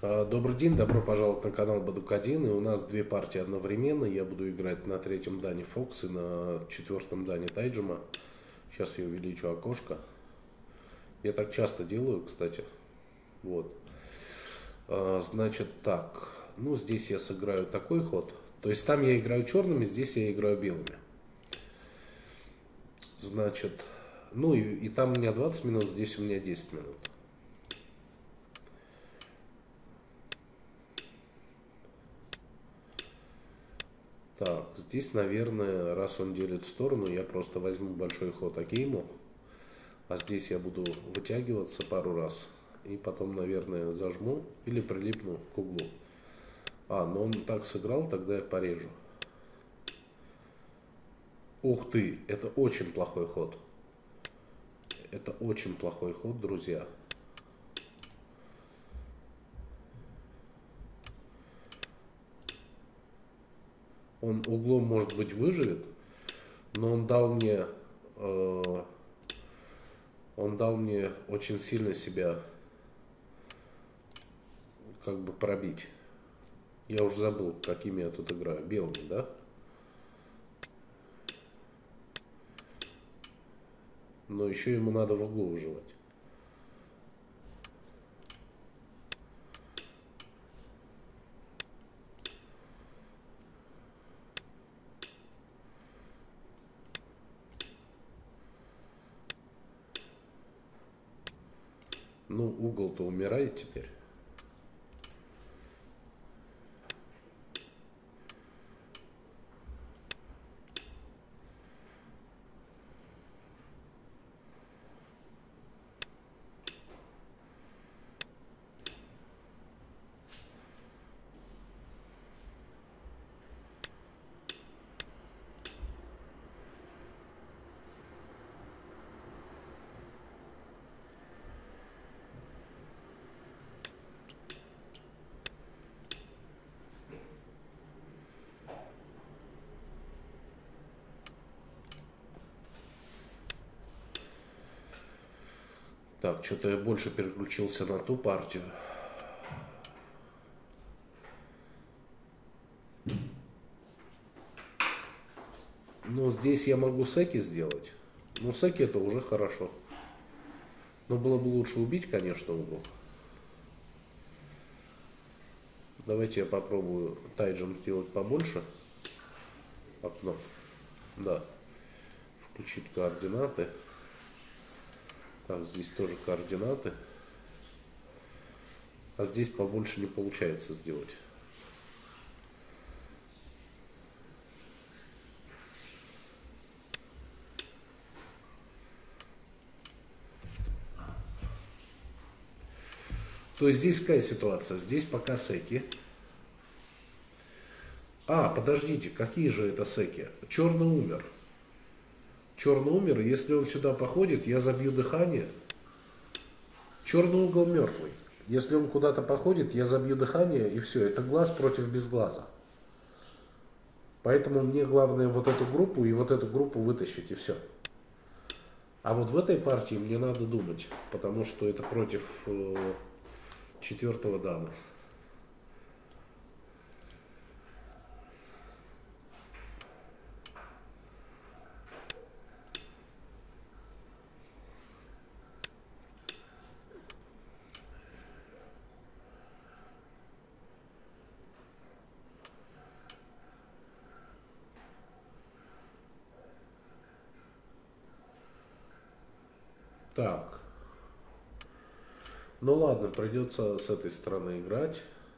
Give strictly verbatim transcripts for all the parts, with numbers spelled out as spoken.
А, Добрый день, добро пожаловать на канал Бадук один. И у нас две партии одновременно. Я буду играть на третьем дане Фокс и на четвертом дане Тайджима. Сейчас я увеличу окошко. Я так часто делаю, кстати. Вот. А, Значит так. Ну, здесь я сыграю такой ход. То есть там я играю черными, здесь я играю белыми. Значит, ну и, и там у меня двадцать минут, здесь у меня десять минут. Так, здесь, наверное, раз он делит сторону, я просто возьму большой ход Акейму. А здесь я буду вытягиваться пару раз. И потом, наверное, зажму или прилипну к углу. А, но он так сыграл, тогда я порежу. Ух ты, это очень плохой ход. Это очень плохой ход, друзья. Он углом, может быть, выживет, но он дал мне, э, он дал мне очень сильно себя как бы пробить. Я уже забыл, какими я тут играю. Белыми, да? Но еще ему надо в углу выживать. Ну, угол-то умирает теперь. Так, что-то я больше переключился на ту партию. Но здесь я могу секи сделать. Ну, секи это уже хорошо. Но было бы лучше убить, конечно, угол. Давайте я попробую тайджем сделать побольше. Окно. Да. Включить координаты. Так, здесь тоже координаты. А здесь побольше не получается сделать. То есть здесь какая ситуация? Здесь пока секи. А, подождите, какие же это секи? Черный умер. Черный умер, и если он сюда походит, я забью дыхание. Черный угол мертвый. Если он куда-то походит, я забью дыхание, и все. Это глаз против безглаза. Поэтому мне главное вот эту группу и вот эту группу вытащить, и все. А вот в этой партии мне надо думать, потому что это против э, четвертого дана. Так. Ну ладно, придется с этой стороны играть.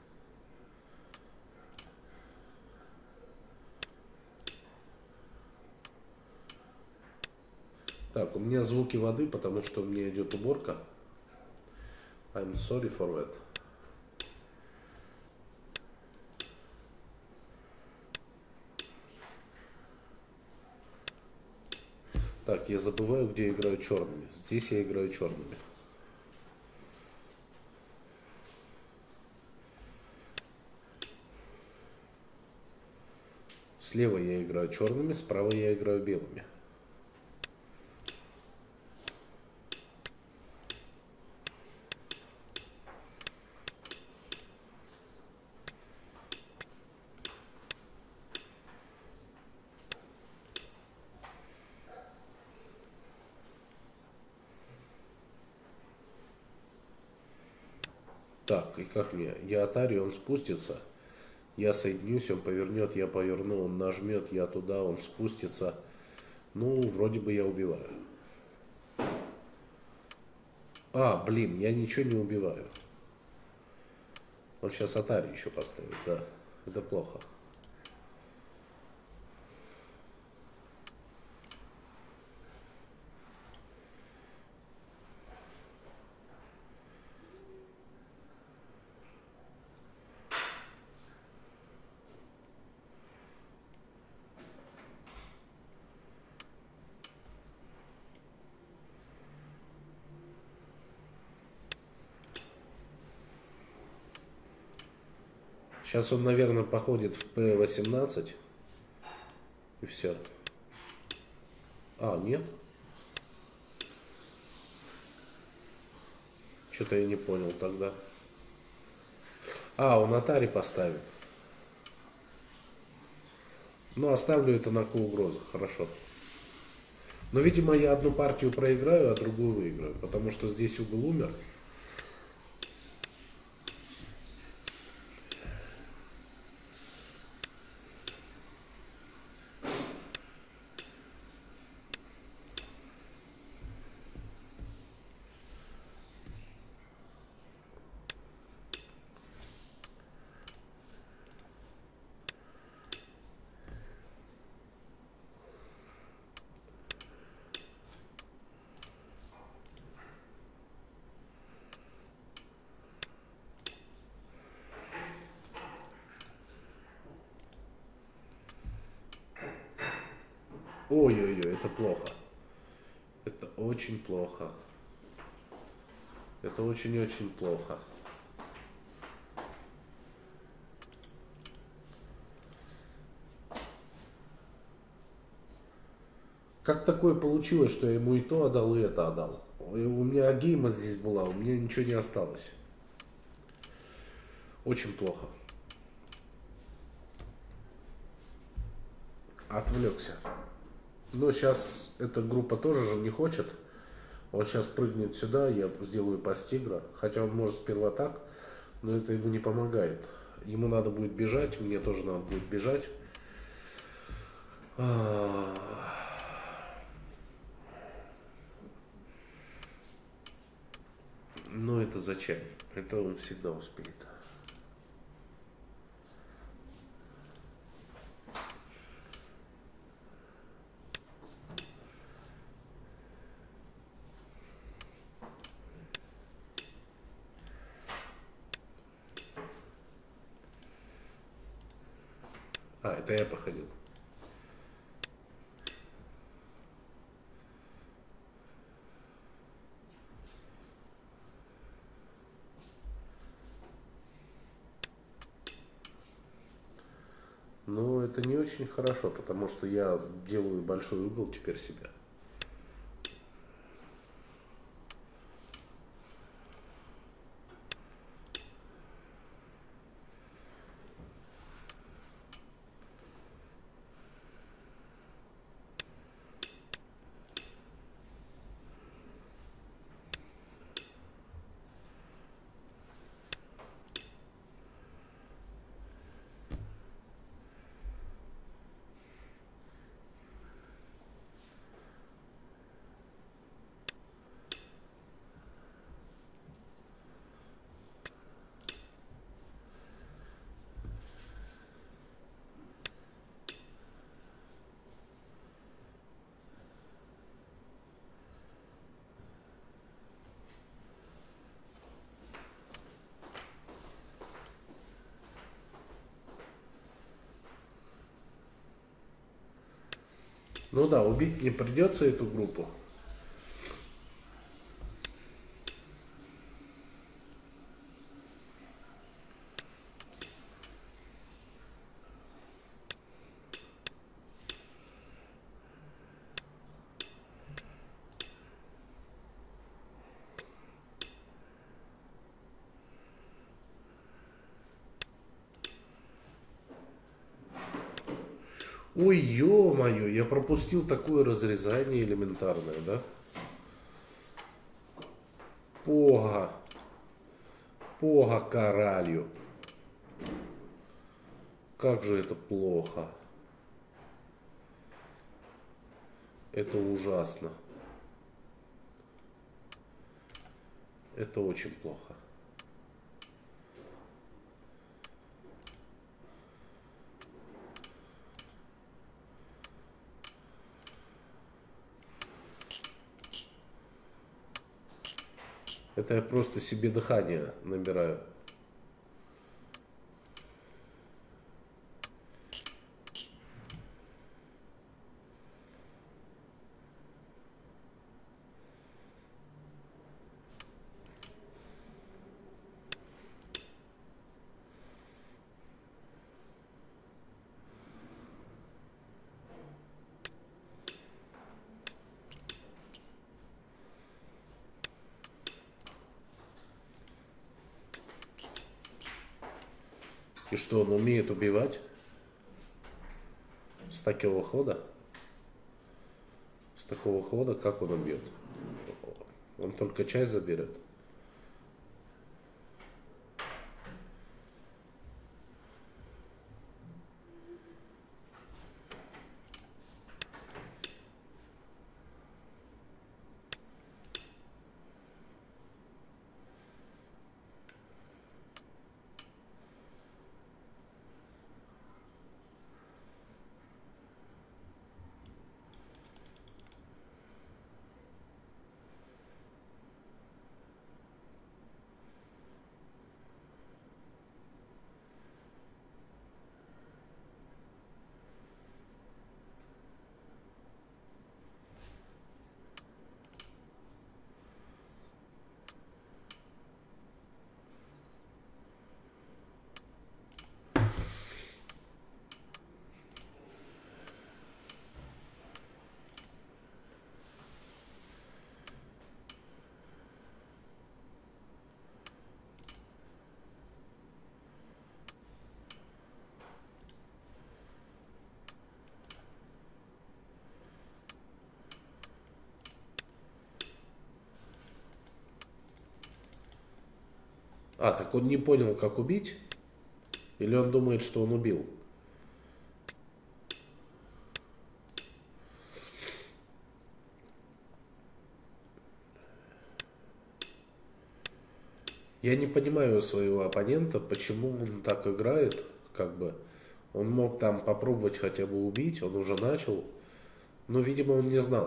Так, у меня звуки воды, потому что у меня идет уборка. I'm sorry for that. Так, я забываю, где я играю черными. Здесь я играю черными. Слева я играю черными, справа я играю белыми. Так, и как мне? Я атарю, он спустится. Я соединюсь, он повернет, я поверну, он нажмет, я туда, он спустится. Ну, вроде бы я убиваю. А, блин, я ничего не убиваю. Он сейчас атари еще поставит, да. Это плохо. Сейчас он, наверное, походит в пэ восемнадцать. И все. А, нет? Что-то я не понял тогда. А, он атари поставит. Ну, оставлю это на ко-угрозах, хорошо. Но, видимо, я одну партию проиграю, а другую выиграю. Потому что здесь угол умер. Ой-ой-ой, это плохо. Это очень плохо. Это очень-очень плохо. Как такое получилось, что я ему и то отдал, и это отдал? У меня гейма здесь была, у меня ничего не осталось. Очень плохо. Отвлекся. Но сейчас эта группа тоже же не хочет. Он сейчас прыгнет сюда, я сделаю пас тигра. Хотя он может сперва так, но это ему не помогает. Ему надо будет бежать, мне тоже надо будет бежать. Но это зачем? Это он всегда успеет. А, это я походил. Но это не очень хорошо, потому что я делаю большой угол теперь себя. Ну да, убить не придется эту группу. Ой, ё-моё, я пропустил такое разрезание элементарное, да? Пога. Пога каралью. Как же это плохо. Это ужасно. Это очень плохо. Это я просто себе дыхание набираю. И что, он умеет убивать? С такого хода? С такого хода как он убьет? Он только часть заберет. А, так он не понял, как убить? Или он думает, что он убил? Я не понимаю своего оппонента, почему он так играет, как бы. Он мог там попробовать хотя бы убить, он уже начал, но, видимо, он не знал.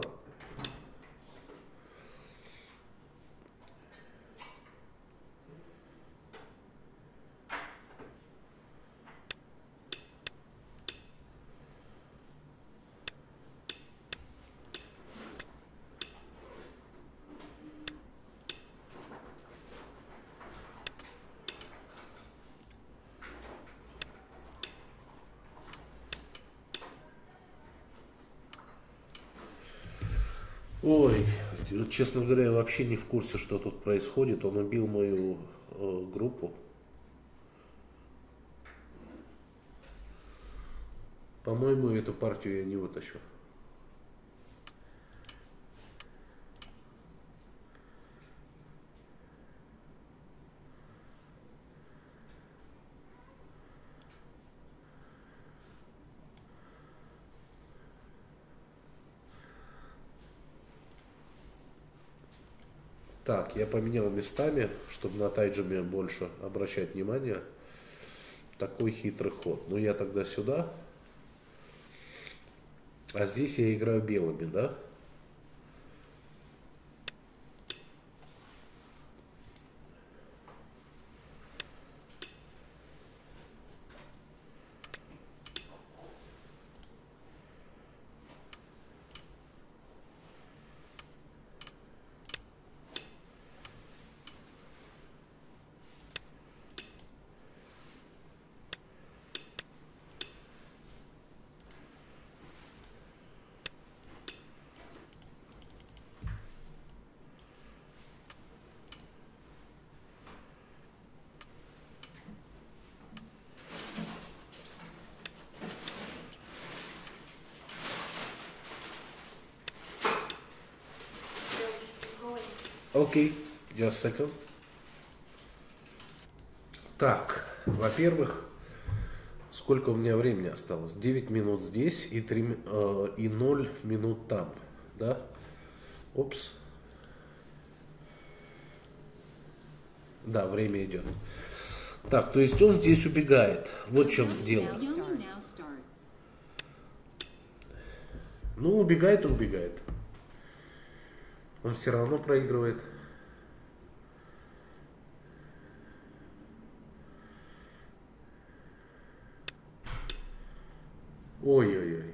Ой, честно говоря, я вообще не в курсе, что тут происходит. Он убил мою э, группу. По-моему, эту партию я не вытащу. Так, я поменял местами, чтобы на тайджиме больше обращать внимание. Такой хитрый ход. Ну, я тогда сюда. А здесь я играю белыми, да? Okay, just a second. Так, во-первых, сколько у меня времени осталось? девять минут здесь и, три, э, и ноль минут там, да? Опс. Да, время идет. Так, то есть он здесь убегает. Вот в чем дело. Ну, убегает и убегает. Он все равно проигрывает. Ой-ой-ой.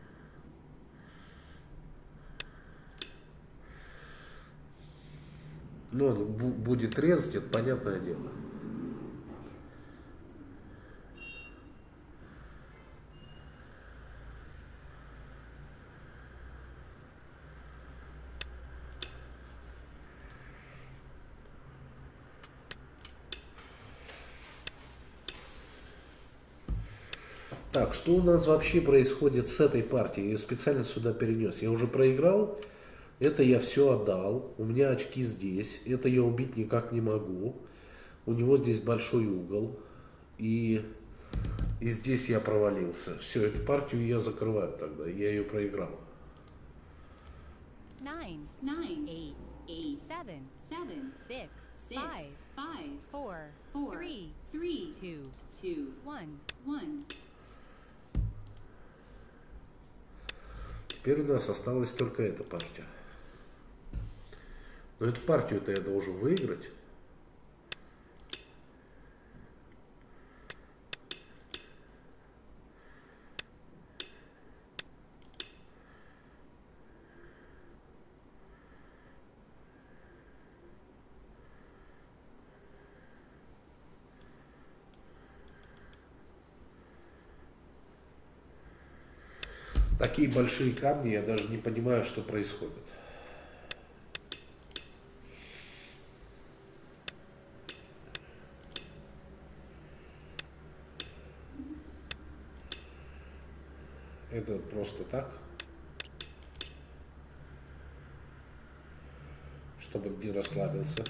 Ну, он бу- будет резать, это понятное дело. Так, что у нас вообще происходит с этой партией? Я ее специально сюда перенес. Я уже проиграл. Это я все отдал. У меня очки здесь. Это я убить никак не могу. У него здесь большой угол. И, и здесь я провалился. Все, эту партию я закрываю тогда. Я ее проиграл. Nine, nine, eight, eight, seven, seven, six, five, five, four, four, three, three, two, two, one, one. Теперь у нас осталась только эта партия. Но эту партию-то я должен выиграть. Такие большие камни, я даже не понимаю, что происходит. Это просто так, чтобы не расслабился.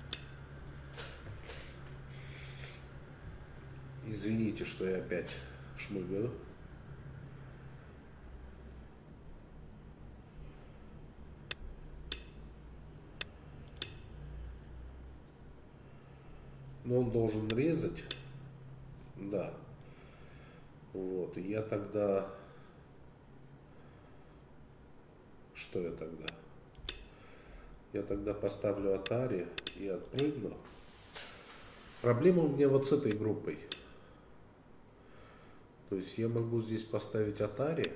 Извините, что я опять шмыгаю. Но он должен резать. Да. Вот. И я тогда... Что я тогда? Я тогда поставлю Atari и отпрыгну. Проблема у меня вот с этой группой. То есть я могу здесь поставить Atari.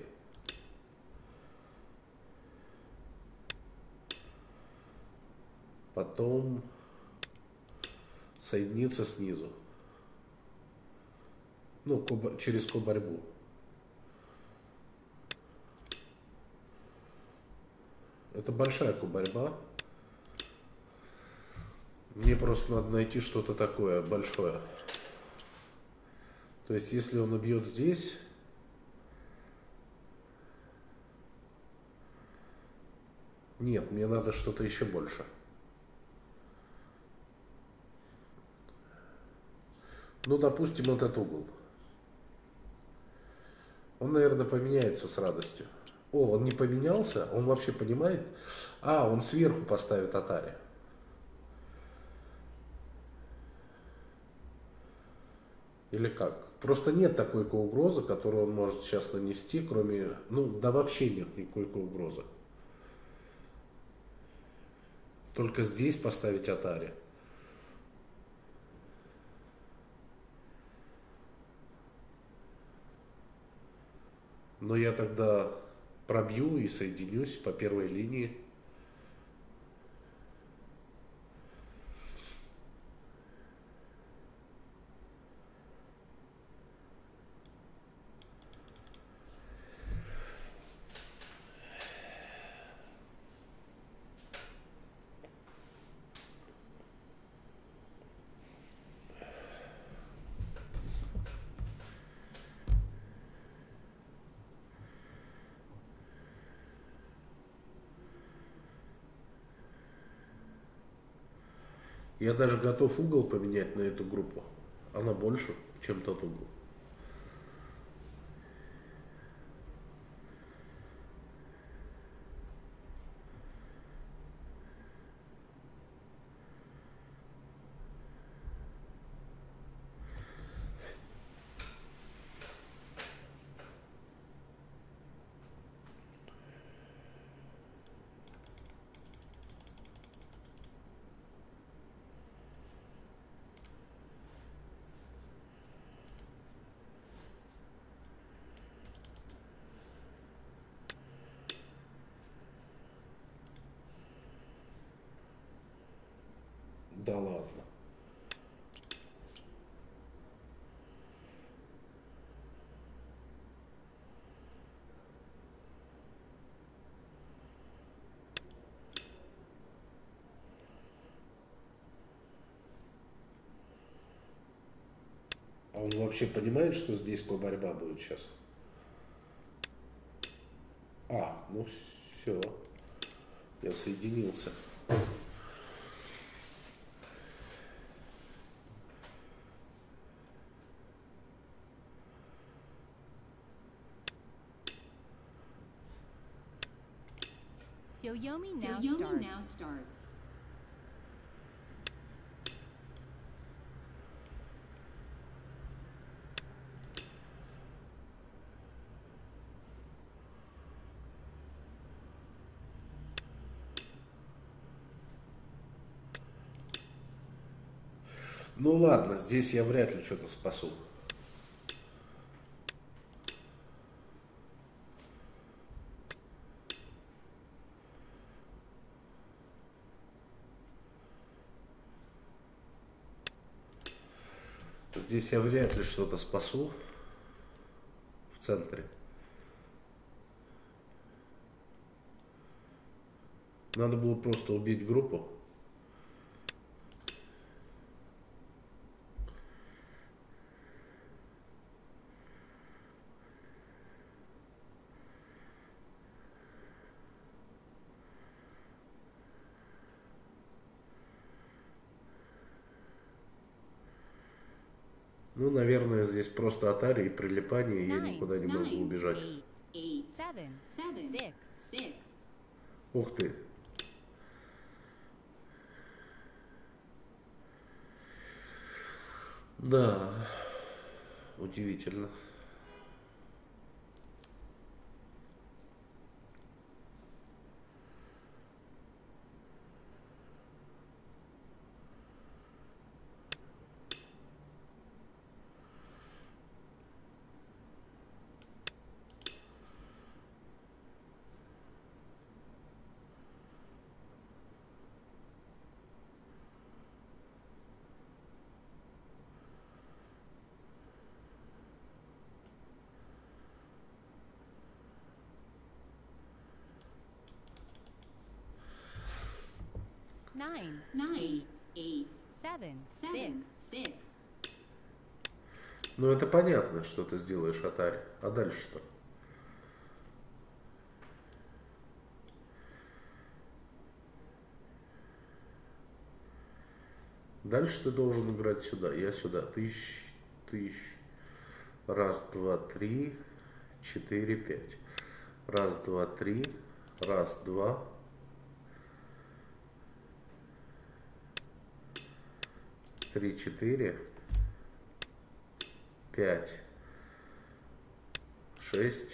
Потом соединиться снизу. Ну, ко- через ко-борьбу. Это большая ко-борьба. Мне просто надо найти что-то такое большое. То есть, если он убьет здесь... Нет, мне надо что-то еще больше. Ну, допустим, этот угол. Он, наверное, поменяется с радостью. О, он не поменялся? Он вообще понимает? А, он сверху поставит Atari. Или как? Просто нет такой угрозы, которую он может сейчас нанести, кроме... Ну, да вообще нет никакой угрозы. Только здесь поставить Atari. Но я тогда пробью и соединюсь по первой линии. Я даже готов угол поменять на эту группу. Она больше, чем тот угол. Да ладно. А он вообще понимает, что здесь борьба будет сейчас? А, ну все. Я соединился. Yoyomi now Yoyomi starts. now starts. Ну ладно, здесь я вряд ли что-то спасу. Здесь я вряд ли что-то спасу в центре. Надо было просто убить группу. Ну, наверное, здесь просто атари и прилипание, и я Nine, никуда не могу nine, убежать. Eight, Eight, seven, seven, six. six. Ух ты. Да, удивительно. Nine, Nine, eight, eight, seven, six. seven, six. Ну, это понятно, что ты сделаешь атари. А дальше что? Дальше ты должен играть сюда. Я сюда. Тысяч, тысяч. Раз, два, три, четыре, пять. Раз, два, три. Раз, два. Три, четыре. Пять. Шесть.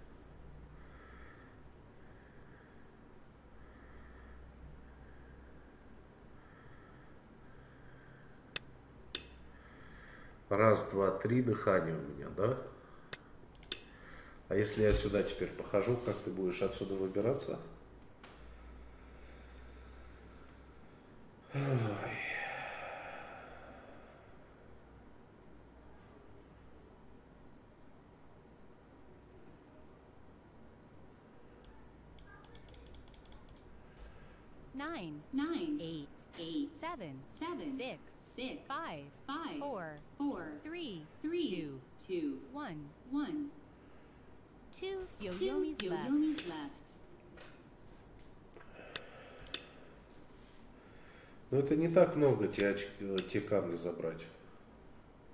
Раз, два, три дыхания у меня, да? А если я сюда теперь похожу, как ты будешь отсюда выбираться? Ой. Nine, Nine, eight, eight, seven, seven, six, six, five, five, four, four, three, three, two, two, one. one. Two Two Yoyomis left. Yoyomis left. Но это не так много те, очки, те камни забрать.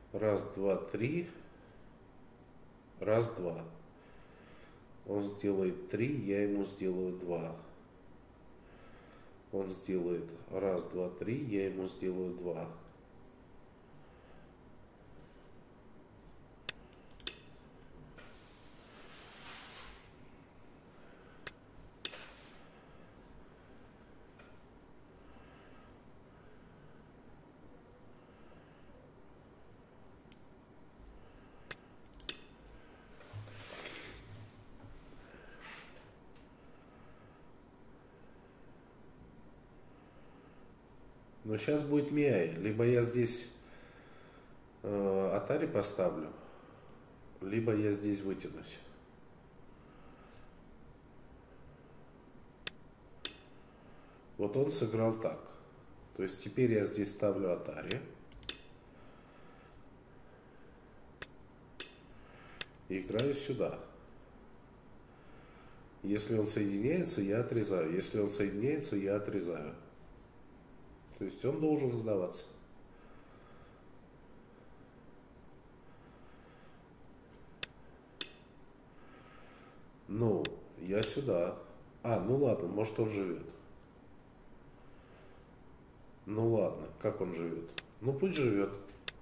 Раз, два, три. Раз, два. Он сделает три, я ему сделаю два. Он сделает раз, два, три, я ему сделаю два. Но сейчас будет Миай. Либо я здесь э, Атари поставлю, либо я здесь вытянусь. Вот он сыграл так. То есть теперь я здесь ставлю Атари. И играю сюда. Если он соединяется, я отрезаю. Если он соединяется, я отрезаю. То есть он должен сдаваться. Ну, я сюда. А, ну ладно, может он живет. Ну ладно, как он живет? Ну пусть живет.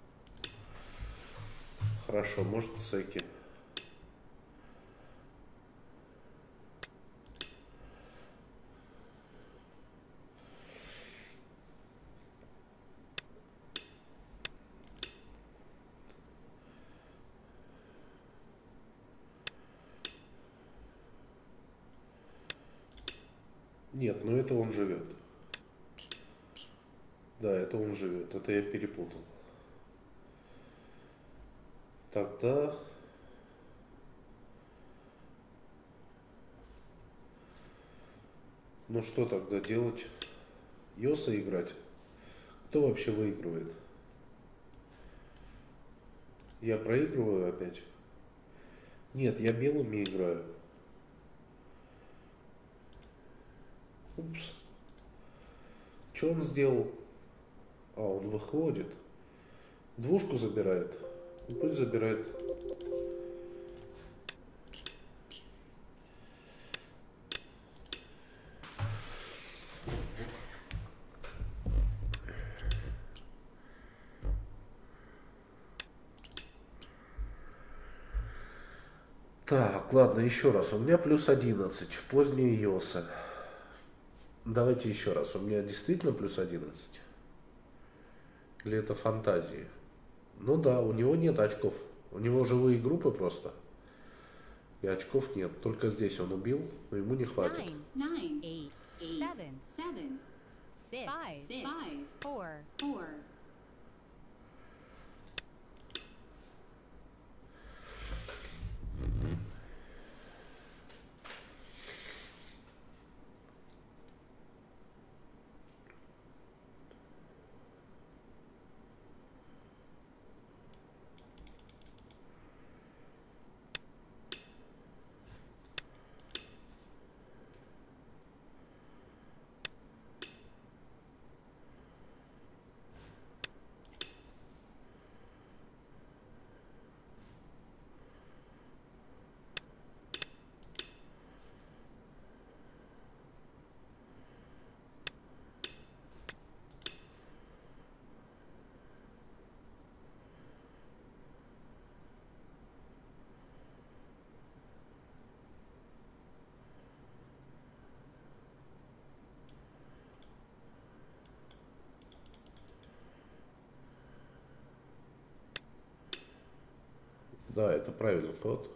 Хорошо, может Секи. Нет, ну это он живет. Да, это он живет. Это я перепутал. Тогда... Ну что тогда делать? Йоса играть? Кто вообще выигрывает? Я проигрываю опять? Нет, я белыми играю. Упс. Что он сделал? А, он выходит. Двушку забирает. Ну, пусть забирает. Так, ладно, еще раз. У меня плюс одиннадцать. Поздние Йосы. Давайте еще раз. У меня действительно плюс одиннадцать? Или это фантазии? Ну да, у него нет очков. У него живые группы просто. И очков нет. Только здесь он убил, но ему не хватит. Nine, nine, eight, eight, seven, seven, six, five, six, five, four, four. Да, это правильный ход.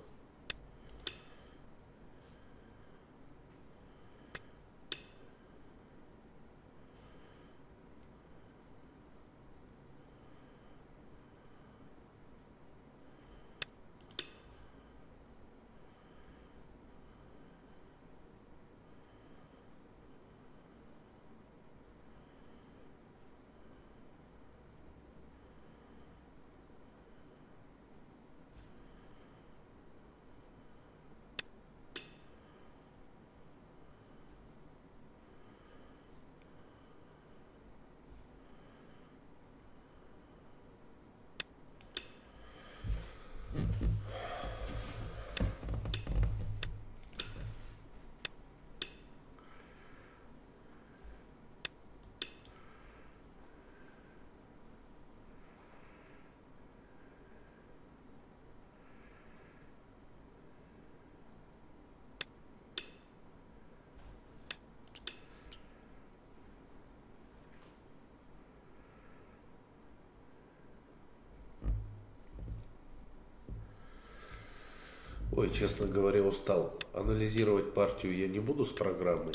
Ой, честно говоря, устал. Анализировать партию я не буду с программой.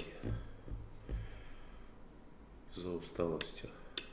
Из-за усталости.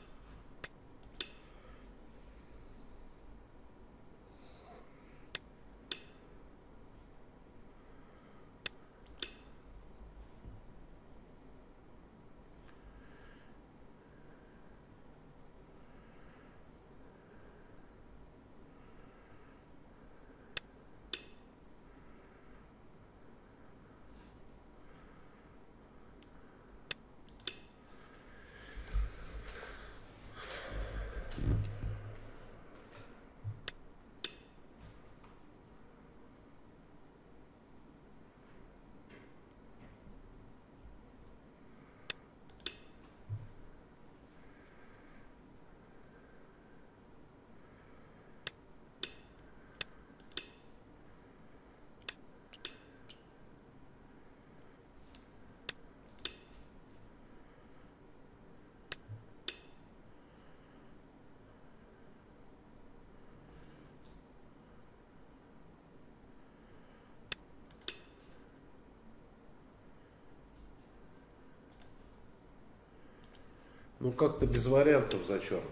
Ну, как-то без вариантов за черных.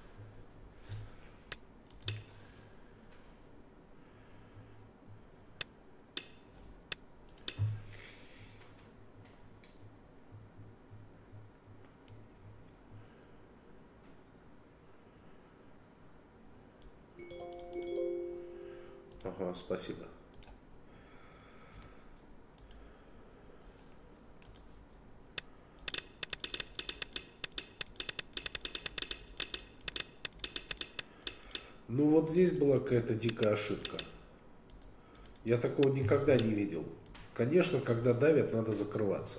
Ага, спасибо. Ну вот здесь была какая-то дикая ошибка. Я такого никогда не видел. Конечно, когда давят, надо закрываться.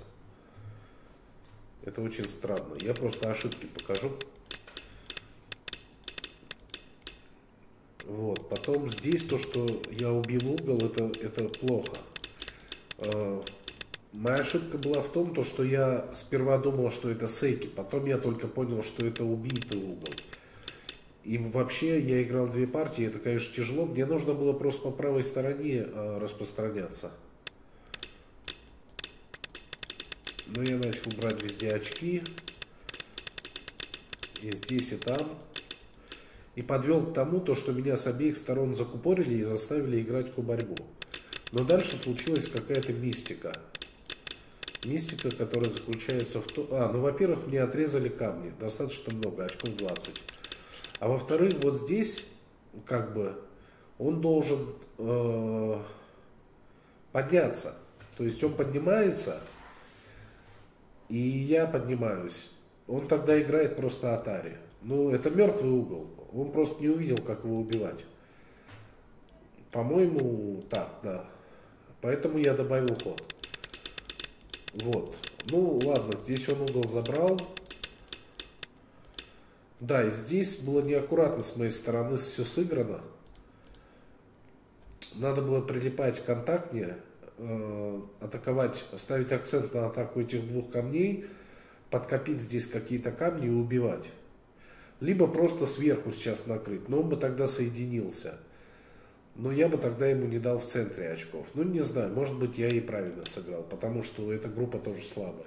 Это очень странно. Я просто ошибки покажу. Вот. Потом здесь то, что я убил угол, это, это плохо. Моя ошибка была в том, то, что я сперва думал, что это сейки. Потом я только понял, что это убитый угол. И вообще я играл две партии, это, конечно, тяжело. Мне нужно было просто по правой стороне э, распространяться. Но я начал брать везде очки. И здесь, и там. И подвел к тому, то, что меня с обеих сторон закупорили и заставили играть ку-борьбу. Но дальше случилась какая-то мистика. Мистика, которая заключается в том... А, ну, во-первых, мне отрезали камни. Достаточно много, очков двадцать. А во-вторых, вот здесь, как бы, он должен э, подняться. То есть он поднимается, и я поднимаюсь. Он тогда играет просто атари. Ну, это мертвый угол. Он просто не увидел, как его убивать. По-моему, так, да. Поэтому я добавил ход. Вот. Ну, ладно, здесь он угол забрал. Да, и здесь было неаккуратно с моей стороны все сыграно. Надо было прилипать контактнее, э, атаковать, ставить акцент на атаку этих двух камней, подкопить здесь какие-то камни и убивать. Либо просто сверху сейчас накрыть, но он бы тогда соединился. Но я бы тогда ему не дал в центре очков. Ну, не знаю, может быть, я и правильно сыграл, потому что эта группа тоже слабая.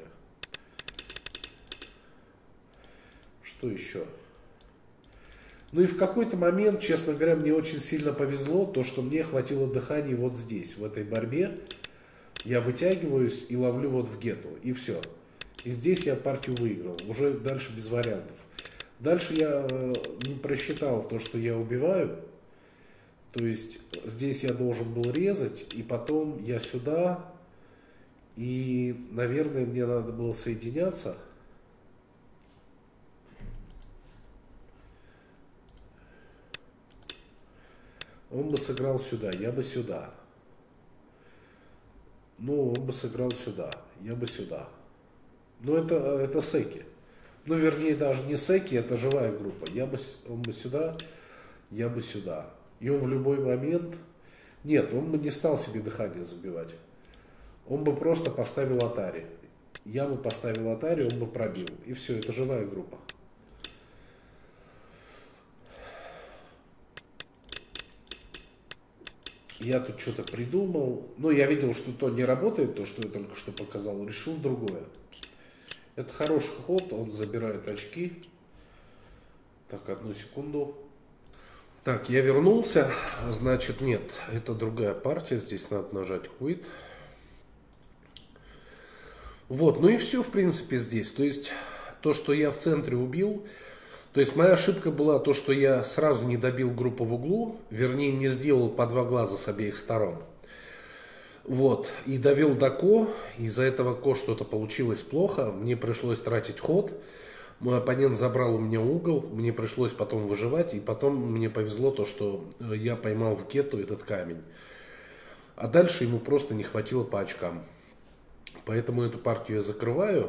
Что еще? Ну и в какой-то момент, честно говоря, мне очень сильно повезло, то, что мне хватило дыхания вот здесь, в этой борьбе. Я вытягиваюсь и ловлю вот в гету, и все. И здесь я партию выиграл, уже дальше без вариантов. Дальше я не просчитал то, что я убиваю. То есть здесь я должен был резать, и потом я сюда, и, наверное, мне надо было соединяться. Он бы сыграл сюда, я бы сюда. Ну, он бы сыграл сюда, я бы сюда. Ну, это, это секи. Ну, вернее, даже не секи, это живая группа. Я бы, он бы сюда, я бы сюда. И он в любой момент... Нет, он бы не стал себе дыхание забивать. Он бы просто поставил атари. Я бы поставил атари, он бы пробил. И все, это живая группа. я тут что-то придумал. Но я видел, что то не работает, то, что я только что показал. Решил другое. Это хороший ход, он забирает очки. Так, одну секунду. Так, я вернулся. Значит, нет, это другая партия. Здесь надо нажать Quit. Вот, ну и все, в принципе, здесь. То есть, то, что я в центре убил... То есть, моя ошибка была то, что я сразу не добил группу в углу. Вернее, не сделал по два глаза с обеих сторон. Вот, и довел до ко. Из-за этого ко что-то получилось плохо. Мне пришлось тратить ход. Мой оппонент забрал у меня угол. Мне пришлось потом выживать. И потом мне повезло то, что я поймал в кету этот камень. А дальше ему просто не хватило по очкам. Поэтому эту партию я закрываю.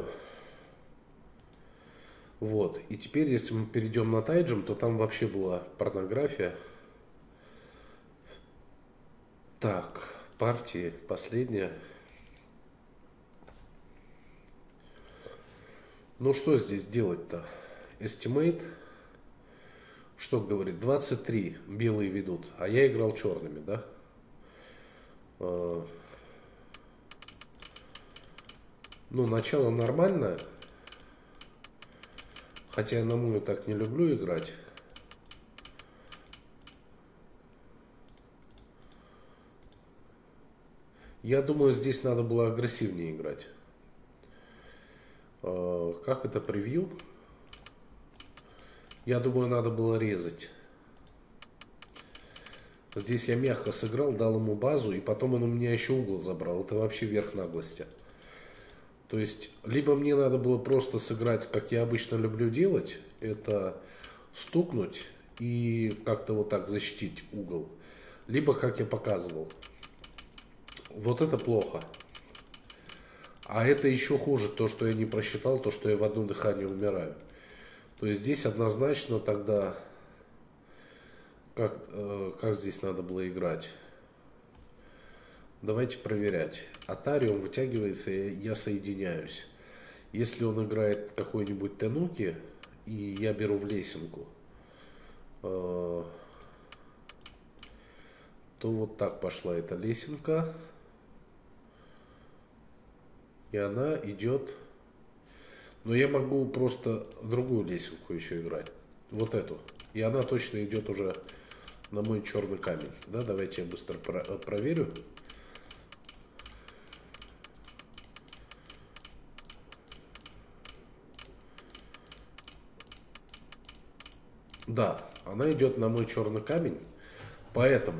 Вот. И теперь, если мы перейдем на тайджем, то там вообще была порнография. Так, партии последняя. Ну что здесь делать-то? Estimate. Что говорит? двадцать три белые ведут. А я играл черными, да? Ну, начало нормальное. Хотя я на мую так не люблю играть. Я думаю, здесь надо было агрессивнее играть. Как это превью? Я думаю, надо было резать. Здесь я мягко сыграл, дал ему базу, и потом он у меня еще угол забрал. Это вообще верх наглости. То есть, либо мне надо было просто сыграть, как я обычно люблю делать, это стукнуть и как-то вот так защитить угол. Либо, как я показывал. Вот это плохо. А это еще хуже, то, что я не просчитал, то, что я в одном дыхании умираю. То есть, здесь однозначно тогда, как, э, как здесь надо было играть. Давайте проверять. Атари, он вытягивается, и я соединяюсь. Если он играет какой-нибудь тенуки, и я беру в лесенку, то вот так пошла эта лесенка. И она идет... Но я могу просто другую лесенку еще играть. Вот эту. И она точно идет уже на мой черный камень. Да, давайте я быстро про проверю. Да, она идет на мой черный камень, поэтому,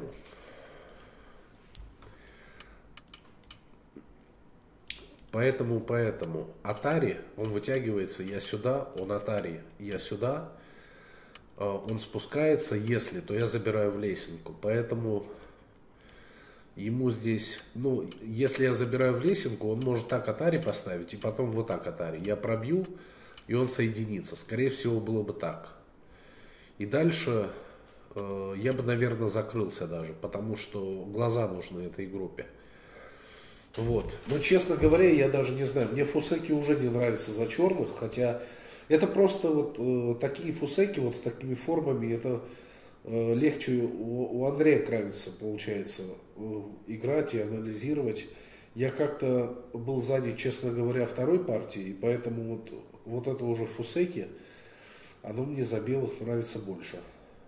поэтому, поэтому, атари, он вытягивается, я сюда, он атари, я сюда, он спускается, если, то я забираю в лесенку, поэтому ему здесь, ну, если я забираю в лесенку, он может так атари поставить, и потом вот так атари, я пробью, и он соединится, скорее всего, было бы так. И дальше э, я бы, наверное, закрылся даже, потому что глаза нужны этой группе. Вот. Но, честно говоря, я даже не знаю, мне фусеки уже не нравятся за черных, хотя это просто вот э, такие фусеки вот с такими формами, это э, легче у, у Андрея Кравица получается э, играть и анализировать. Я как-то был занят, честно говоря, второй партией, и поэтому вот, вот это уже фусеки. Оно мне за белых нравится больше.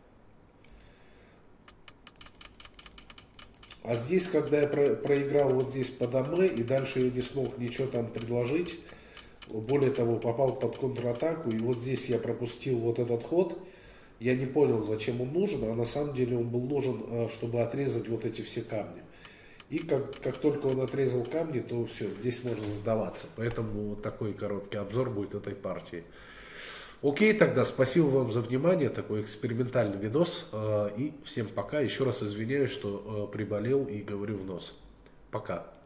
А здесь, когда я про проиграл вот здесь под АМ, и дальше я не смог ничего там предложить, более того, попал под контратаку, и вот здесь я пропустил вот этот ход, я не понял, зачем он нужен, а на самом деле он был нужен, чтобы отрезать вот эти все камни. И как, как только он отрезал камни, то все, здесь можно сдаваться. Поэтому вот такой короткий обзор будет этой партии. Окей, тогда спасибо вам за внимание, такой экспериментальный видос, и всем пока, еще раз извиняюсь, что приболел и говорю в нос. Пока.